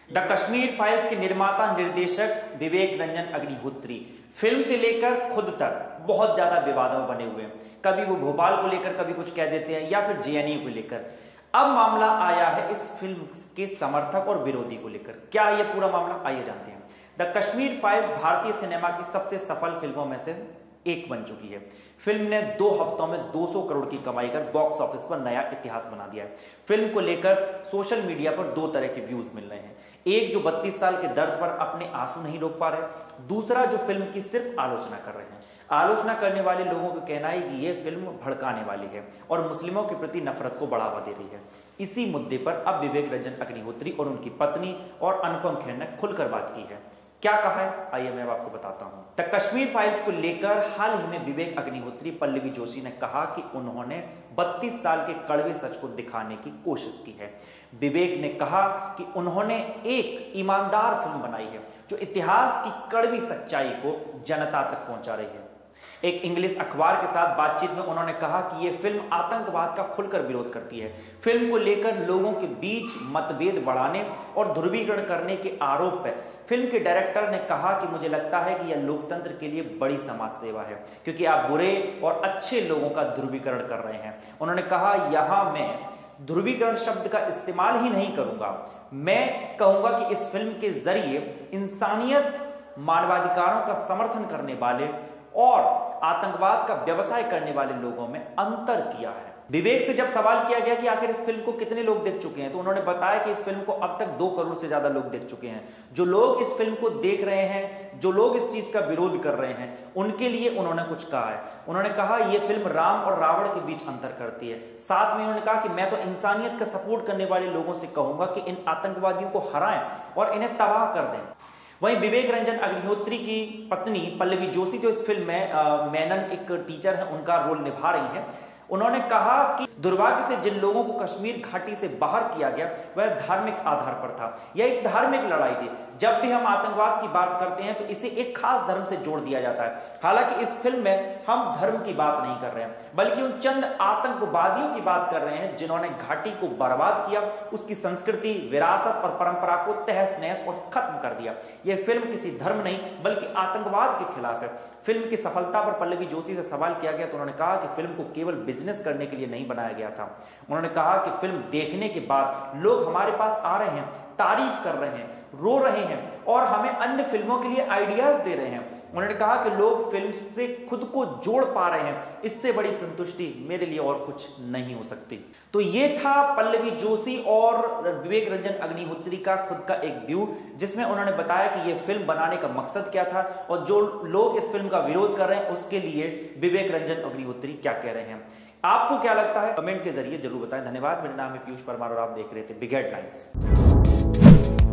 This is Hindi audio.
द कश्मीर फाइल्स के निर्माता निर्देशक विवेक रंजन अग्निहोत्री फिल्म से लेकर खुद तक बहुत ज्यादा विवादों में बने हुए हैं। कभी वो भोपाल को लेकर कभी कुछ कह देते हैं या फिर जेएनयू को लेकर। अब मामला आया है इस फिल्म के समर्थक और विरोधी को लेकर। क्या है ये पूरा मामला, आइए जानते हैं। द कश्मीर फाइल्स भारतीय सिनेमा की सबसे सफल फिल्मों में से एक बन चुकी है। फिल्म ने 2 हफ्तों में 200 करोड़ की कमाई कर बॉक्स ऑफिस पर नया इतिहास बना दिया है। फिल्म को लेकर सोशल मीडिया पर 2 तरह के व्यूज मिल रहे हैं। एक जो 32 साल के दर्द पर अपने आंसू नहीं रोक पा रहे, दूसरा जो फिल्म की सिर्फ आलोचना कर रहे हैं। आलोचना करने वाले लोगों का कहना है कि यह फिल्म भड़काने वाली है और मुस्लिमों के प्रति नफरत को बढ़ावा दे रही है। इसी मुद्दे पर अब विवेक रंजन अग्निहोत्री और उनकी पत्नी और अनुपम खेर ने खुलकर बात की है। क्या कहा है, आइए मैं आपको बताता हूं। द कश्मीर फाइल्स को लेकर हाल ही में विवेक अग्निहोत्री, पल्लवी जोशी ने कहा कि उन्होंने 32 साल के कड़वे सच को दिखाने की कोशिश की है। विवेक ने कहा कि उन्होंने एक ईमानदार फिल्म बनाई है जो इतिहास की कड़वी सच्चाई को जनता तक पहुंचा रही है। एक इंग्लिश अखबार के साथ बातचीत में उन्होंने कहा कि यह फिल्म आतंकवाद का खुलकर विरोध करती है। फिल्म को लेकर लोगों के बीच मतभेद बढ़ाने और ध्रुवीकरण करने के आरोप है। फिल्म के डायरेक्टर ने कहा कि मुझे लगता है कि यह लोकतंत्र के लिए बड़ी समाज सेवा है क्योंकि आप बुरे और अच्छे लोगों का ध्रुवीकरण कर रहे हैं। उन्होंने कहा, यहां मैं ध्रुवीकरण शब्द का इस्तेमाल ही नहीं करूंगा, मैं कहूंगा कि इस फिल्म के जरिए इंसानियत, मानवाधिकारों का समर्थन करने वाले और आतंकवाद का व्यवसाय करने वाले लोगों में अंतर किया है। विवेक से जब सवाल किया गया कि आखिर इस फिल्म को कितने लोग देख चुके हैं, तो उन्होंने बताया कि इस फिल्म को अब तक 2 करोड़ से ज्यादा लोग देख चुके हैं। जो लोग इस फिल्म को देख रहे हैं, जो लोग इस चीज का विरोध कर रहे हैं, उनके लिए उन्होंने कुछ कहा है। उन्होंने कहा यह फिल्म राम और रावण के बीच अंतर करती है। साथ में उन्होंने कहा कि मैं तो इंसानियत का सपोर्ट करने वाले लोगों से कहूंगा कि इन आतंकवादियों को हराएं और इन्हें तबाह कर दें। वहीं विवेक रंजन अग्निहोत्री की पत्नी पल्लवी जोशी, जो इस फिल्म में मेनन एक टीचर है, उनका रोल निभा रही हैं, उन्होंने कहा कि दुर्भाग्य से जिन लोगों को कश्मीर घाटी से बाहर किया गया वह धार्मिक आधार पर था। यह एक धार्मिक लड़ाई थी। जब भी हम आतंकवाद की बात करते हैं तो इसे एक खास धर्म से जोड़ दिया जाता है। हालांकि इस फिल्म में हम धर्म की बात नहीं कर रहे हैं, बल्कि उन चंद आतंकवादियों की बात कर रहे हैं जिन्होंने घाटी को बर्बाद किया, उसकी संस्कृति, विरासत और परंपरा को तहस नहस और खत्म कर दिया। यह फिल्म किसी धर्म नहीं बल्कि आतंकवाद के खिलाफ है। फिल्म की सफलता पर पल्लवी जोशी से सवाल किया गया तो उन्होंने कहा कि फिल्म को केवल बिजनेस करने के लिए नहीं बनाया गया था। उन्होंने कहा कि फिल्म देखने के बाद लोग हमारे पास आ रहे हैं, तारीफ कर रहे हैं, रो रहे हैं और हमें अन्य फिल्मों के लिए आइडियाज दे रहे हैं। उन्होंने कहा कि लोग फिल्म से खुद को जोड़ पा रहे हैं, इससे बड़ी संतुष्टि मेरे लिए और कुछ नहीं हो सकती। तो ये था पल्लवी जोशी और विवेक रंजन अग्निहोत्री का खुद का एक व्यू, जिसमें उन्होंने बताया कि ये फिल्म बनाने का मकसद क्या था और जो लोग इस फिल्म का विरोध कर रहे हैं उसके लिए विवेक रंजन अग्निहोत्री क्या कह रहे हैं। आपको क्या लगता है, कमेंट के जरिए जरूर बताएं। धन्यवाद। मेरा नाम है पीयूष परमार और आप देख रहे थे बिग हेडलाइंस।